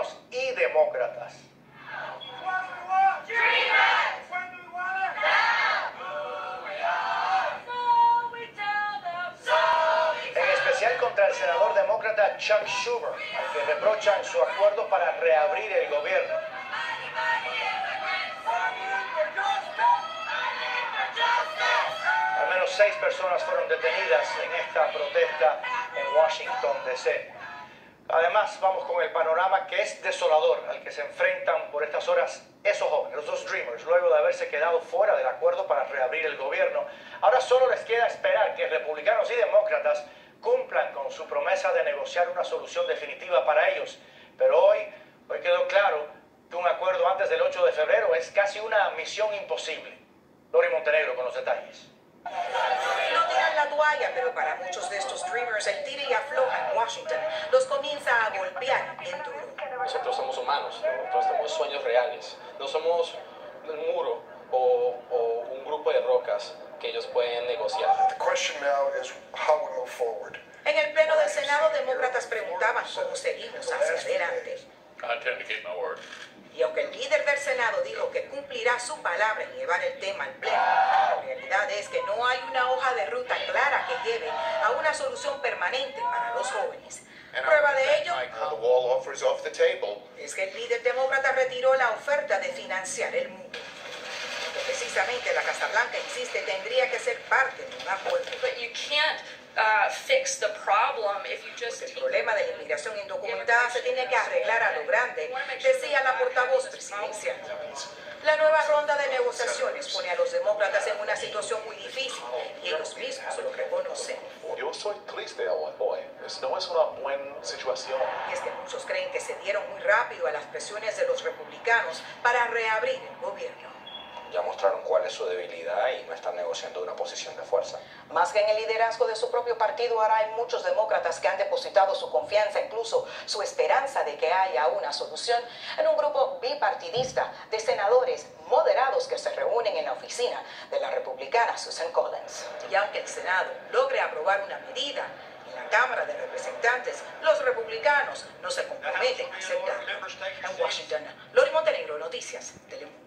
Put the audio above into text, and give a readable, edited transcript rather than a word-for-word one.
republicanos y demócratas. En especial contra el senador demócrata Chuck Schumer, al que reprochan su acuerdo para reabrir el gobierno. Al menos 6 personas fueron detenidas en esta protesta en Washington, D.C. Además, vamos con el panorama que es desolador al que se enfrentan por estas horas esos jóvenes, los dos Dreamers, luego de haberse quedado fuera del acuerdo para reabrir el gobierno. Ahora solo les queda esperar que republicanos y demócratas cumplan con su promesa de negociar una solución definitiva para ellos. Pero hoy quedó claro que un acuerdo antes del 8 de febrero es casi una misión imposible. Lori Montenegro con los detalles. No tiran la toalla, pero para muchos de estos Dreamers el tira y afloja en Washington los comienza a golpear bien duro. Nosotros somos humanos, nosotros tenemos sueños reales. No somos un muro o un grupo de rocas que ellos pueden negociar. En el pleno del Senado, demócratas preguntaban cómo seguimos hacia adelante. Y aunque el líder del Senado dijo que cumplirá su palabra en llevar el tema al pleno, la realidad es que no hay una hoja de ruta clara que lleve a una solución permanente para los jóvenes. Prueba de ello es que el líder demócrata retiró la oferta de financiar el muro. Que precisamente la Casa Blanca insiste tendría que ser parte de un acuerdo. El problema de la inmigración indocumentada se tiene que arreglar a lo grande, decía la portavoz presidencial. La nueva ronda de negociaciones pone a los demócratas en una situación muy difícil y ellos mismos lo reconocen. Yo soy triste hoy. No es una buena situación. Y es que muchos creen que se dieron muy rápido a las presiones de los republicanos para reabrir el gobierno. Ya mostraron cuál es su debilidad y no están negociando una posición de fuerza. Más que en el liderazgo de su propio partido, ahora hay muchos demócratas que han depositado su confianza, incluso su esperanza de que haya una solución, en un grupo bipartidista de senadores moderados que se reúnen en la oficina de la republicana Susan Collins. Y aunque el Senado logre aprobar una medida, en la Cámara de Representantes, los republicanos no se comprometen a aceptarla. En Washington, Lori Montenegro, Noticias Telemundo.